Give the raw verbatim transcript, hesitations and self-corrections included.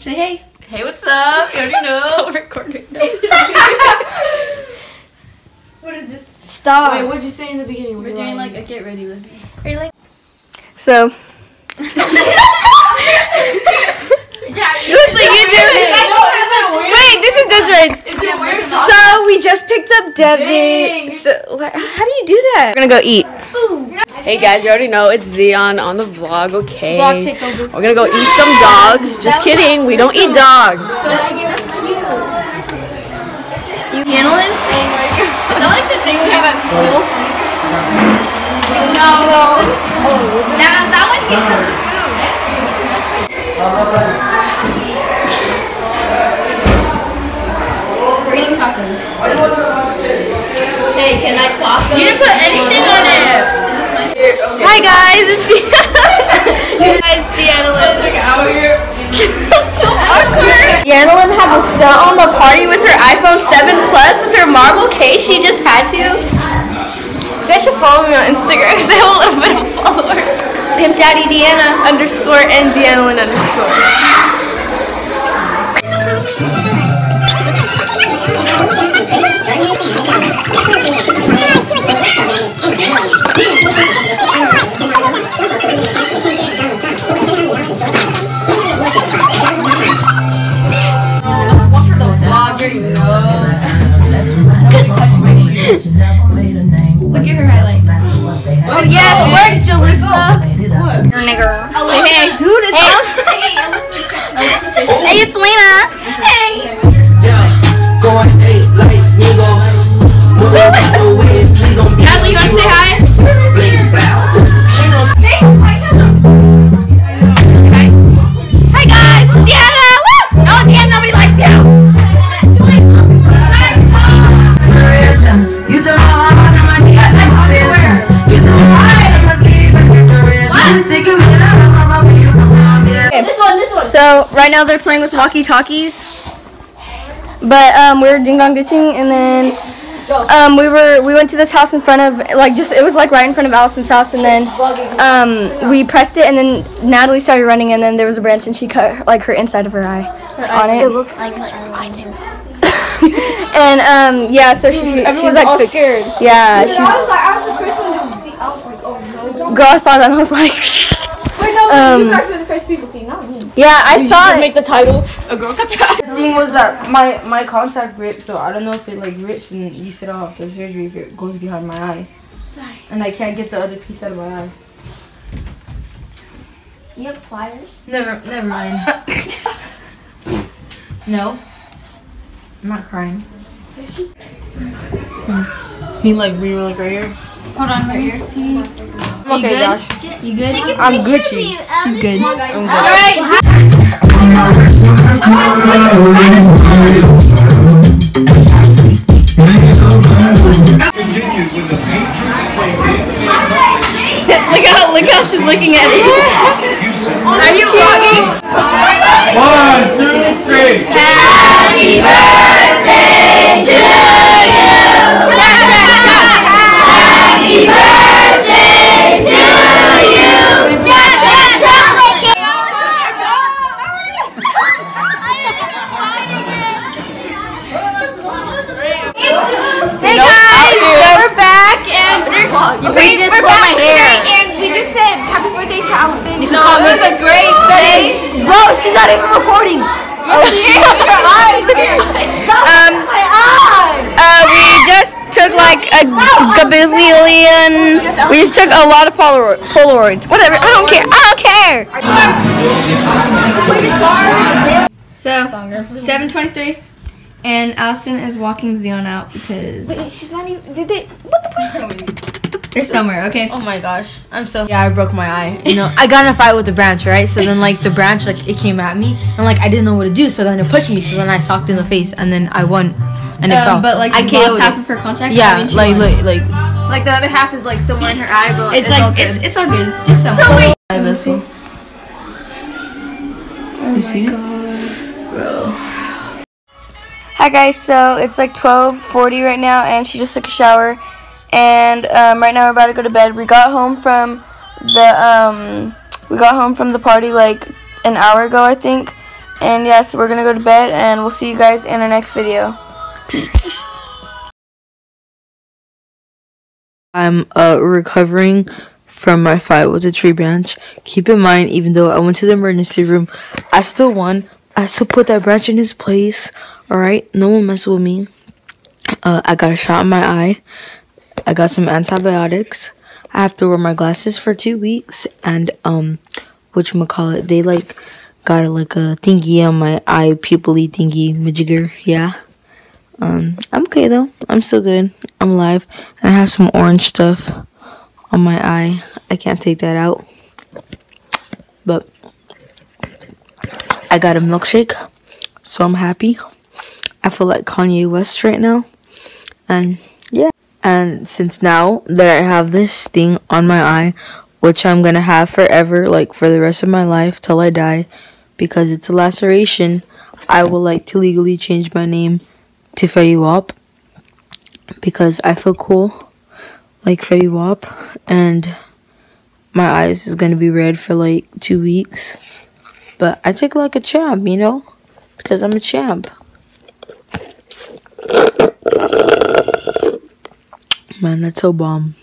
Say hey. Hey, what's up? You already know. Don't record right now. What is this? Stop. Wait, what'd you say in the beginning? We're doing like a get ready with me. Are you like? So. Looks like you do it. Wait, this is Desiree. Is it weird? So we just picked up Devin. Dang. So like, how do you do that? We're gonna go eat. Hey guys, you already know it's Zion on the vlog. Okay. Vlog takeover. We're gonna go eat some dogs. Just kidding. We don't eat dogs. You handling? Is that like the thing we have at school? No. That that one gets some food. We're eating tacos. Hey, can I talk? You didn't put anything on it. Hi guys, it's Deanna. Guys, Deanna lives Like out here. So awkward. Deanna had to stunt on the party with her iPhone seven Plus with her marble case. She just had to. You guys should follow me on Instagram because I have a little bit of followers. Pimp Daddy Deanna underscore and Deanna Lynn underscore. One for the vlog, you already know. Look at her highlight. Oh yes, work, Jalissa. What? Your nigger. Hey, Dude, it's hey. hey. Hey, it's Lena. Hey. Natalie, you want to say hi? Hi guys, it's Deanna. Woo! No, Deanna, nobody likes you. You don't know how to my guys are business. You don't know how to my This one, this one. So right now they're playing with walkie-talkies, but um, we were ding dong ditching, and then um, we were we went to this house in front of like just it was like right in front of Allison's house, and then um, we pressed it, and then Natalie started running, and then there was a branch, and she cut like her inside of her eye on it. It looks like like I do. And um, yeah, so she she's like all fix- scared. Yeah, she's. I was like, I was the first one to see. I was like, oh no. Girl, I saw that and I was like, Wait, no, Um, you guys were the first people to see, not me. yeah, I saw it. Make the title a girl got tried. The thing was that my my contact ripped, so I don't know if it like rips and you said I'll have to have surgery if it goes behind my eye. Sorry. And I can't get the other piece out of my eye. You have pliers? Never, never mind. No, I'm not crying. He like me like right here. Hold on, let me see. I'm okay, good? Josh. You good? I'm Gucci. She's good. I'm good. Alright. Continued when the Patriots played in. Look how look how she's looking at it. Are you vlogging? One, two, three. Happy birthday to you. Happy birthday to you. Hey guys, so we're back and we just pulled my hair. And we just said happy birthday to Allison. No, it was a great day. Bro, she's not even recording. Oh, yeah. Um, uh, we just took like a gazillion. We just took a lot of Polaroid, Polaroids. Whatever. I don't care. I don't care. So, seven twenty-three, and Allison is walking Zion out because Wait, she's not even. Did they? What the? they're somewhere. Okay. Oh my gosh, I'm so yeah. I broke my eye. You know, I got in a fight with the branch, right? So then like the branch like it came at me, and like I didn't know what to do. So then it pushed me. So then I socked in the face, and then I won, and it fell. Um, but like I she lost KO'd half it. of her contact. I Yeah, mean, she like won. like like. Like the other half is like somewhere in her eye, but It's, it's, all like good. it's it's all good. It's just somewhere. So wait. I vessel. Oh my god, bro. Hi guys, so it's like twelve forty right now, and she just took a shower, and um, right now we're about to go to bed. We got home from the um, we got home from the party like an hour ago, I think, And yes, we're gonna go to bed, and we'll see you guys in our next video. Peace. I'm uh recovering from my fight with the tree branch. Keep in mind, even though I went to the emergency room, I still won. I still put that branch in his place. Alright, no one mess with me. Uh, I got a shot in my eye. I got some antibiotics. I have to wear my glasses for two weeks. And, um, whatchamacallit, they, like, got, like, a thingy on my eye, pupil-y thingy, majigger, yeah. Um, I'm okay, though. I'm still good. I'm alive. And I have some orange stuff on my eye. I can't take that out. But I got a milkshake, so I'm happy. I feel like Kanye West right now. And yeah. And since now that I have this thing on my eye, which I'm gonna have forever, like for the rest of my life till I die, because it's a laceration, I would like to legally change my name to Fetty Wap, because I feel cool like Fetty Wap, and my eyes is gonna be red for like two weeks. But I take it like a champ, you know, because I'm a champ. Man, that's so bomb.